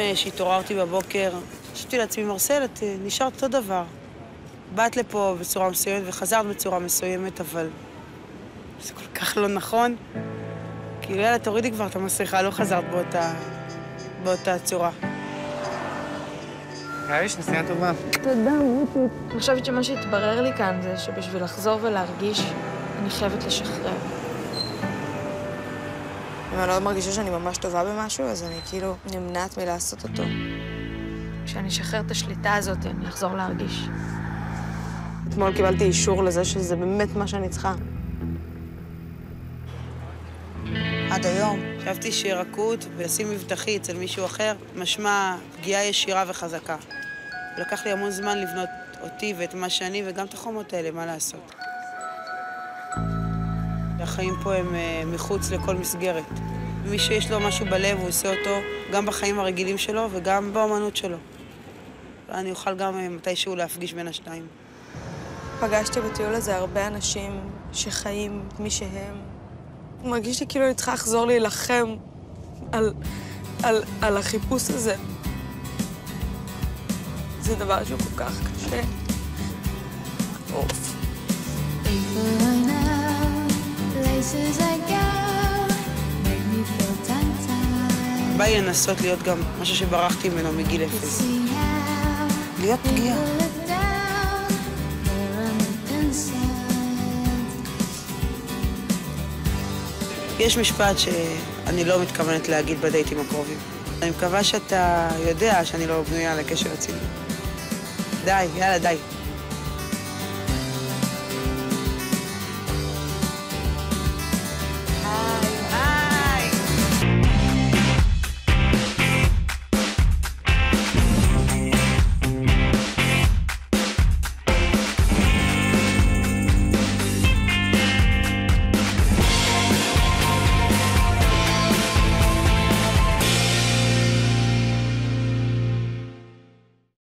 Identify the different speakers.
Speaker 1: שהתעוררתי בבוקר, חשבתי לעצמי, מרסל, את נשארת אותו דבר. באת לפה בצורה מסוימת וחזרת בצורה מסוימת, אבל זה כל כך לא נכון. כאילו, יאללה, תורידי כבר את המסכה, לא חזרת באותה צורה.
Speaker 2: יש נסיעה טובה.
Speaker 3: תודה, מוטי. אני חושבת שמה שהתברר לי כאן זה שבשביל לחזור ולהרגיש, אני חייבת לשחרר.
Speaker 4: אם אני לא מרגישה שאני ממש טובה במשהו, אז אני כאילו נמנעת מלעשות אותו.
Speaker 3: כשאני אשחרר את השליטה הזאת, אני אחזור להרגיש.
Speaker 4: אתמול קיבלתי אישור לזה שזה באמת מה שאני צריכה.
Speaker 1: עד היום חשבתי שירקות ולשים מבטחי אצל מישהו אחר משמע פגיעה ישירה וחזקה. לקח לי המון זמן לבנות אותי ואת מה שאני וגם את החומות האלה, מה לעשות. החיים פה הם מחוץ לכל מסגרת. מי שיש לו משהו בלב, הוא עושה אותו גם בחיים הרגילים שלו וגם באמנות שלו. ואני אוכל גם מתישהו להפגיש בין השניים.
Speaker 4: פגשתי בטיול הזה הרבה אנשים שחיים מי שהם. מרגיש לי כאילו אני צריכה לחזור להילחם על החיפוש הזה. זה דבר שהוא כל כך קשה. אוף.
Speaker 1: בא לי לנסות להיות גם משהו שברחתי ממנו מגיל אפס. להיות פגיעה. יש משפט שאני לא מתכוונת להגיד בדייטים הקרובים. אני מקווה שאתה יודע שאני לא בנויה לקשר רציני. די, יאללה, די.